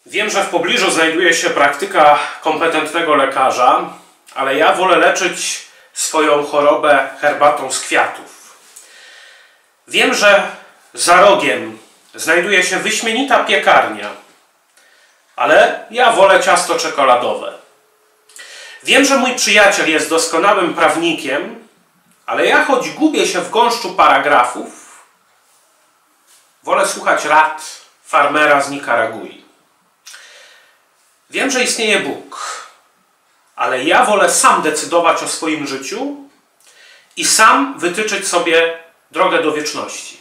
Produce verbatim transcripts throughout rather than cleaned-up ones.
Wiem, że w pobliżu znajduje się praktyka kompetentnego lekarza, ale ja wolę leczyć swoją chorobę herbatą z kwiatów. Wiem, że za rogiem znajduje się wyśmienita piekarnia, ale ja wolę ciasto czekoladowe. Wiem, że mój przyjaciel jest doskonałym prawnikiem, ale ja, choć gubię się w gąszczu paragrafów, wolę słuchać rad farmera z Nikaragui. Wiem, że istnieje Bóg, ale ja wolę sam decydować o swoim życiu i sam wytyczyć sobie drogę do wieczności.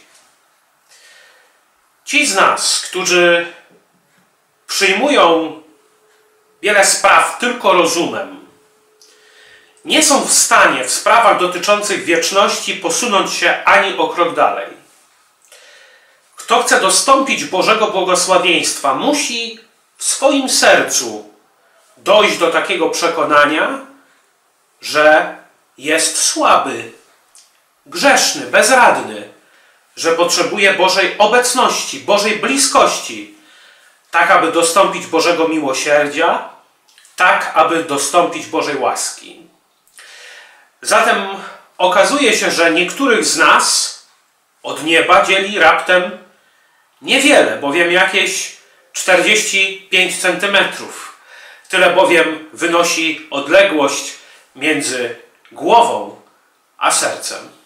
Ci z nas, którzy przyjmują wiele spraw tylko rozumem, nie są w stanie w sprawach dotyczących wieczności posunąć się ani o krok dalej. Kto chce dostąpić Bożego błogosławieństwa, musi w swoim sercu dojść do takiego przekonania, że jest słaby, grzeszny, bezradny, że potrzebuje Bożej obecności, Bożej bliskości, tak aby dostąpić Bożego miłosierdzia, tak aby dostąpić Bożej łaski. Zatem okazuje się, że niektórych z nas od nieba dzieli raptem niewiele, bowiem jakieś czterdzieści pięć centymetrów. Tyle bowiem wynosi odległość między głową a sercem.